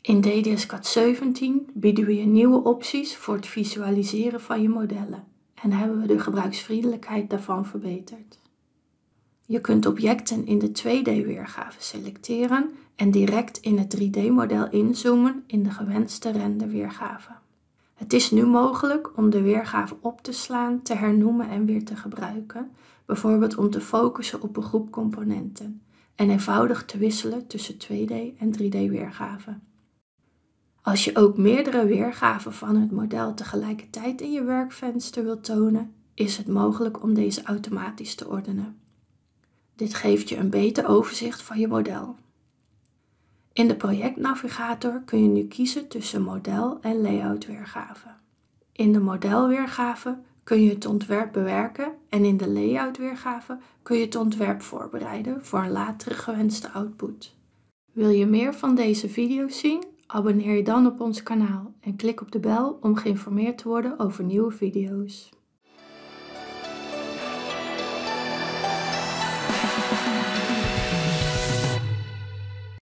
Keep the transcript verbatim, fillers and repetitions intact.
In D D S C A D zeventien bieden we je nieuwe opties voor het visualiseren van je modellen en hebben we de gebruiksvriendelijkheid daarvan verbeterd. Je kunt objecten in de twee D weergave selecteren en direct in het drie D model inzoomen in de gewenste renderweergave. Het is nu mogelijk om de weergave op te slaan, te hernoemen en weer te gebruiken, bijvoorbeeld om te focussen op een groep componenten en eenvoudig te wisselen tussen twee D en drie D weergave. Als je ook meerdere weergaven van het model tegelijkertijd in je werkvenster wilt tonen, is het mogelijk om deze automatisch te ordenen. Dit geeft je een beter overzicht van je model. In de projectnavigator kun je nu kiezen tussen model en layout weergave. In de modelweergave kun je het ontwerp bewerken en in de layout weergave kun je het ontwerp voorbereiden voor een latere gewenste output. Wil je meer van deze video's zien? Abonneer je dan op ons kanaal en klik op de bel om geïnformeerd te worden over nieuwe video's.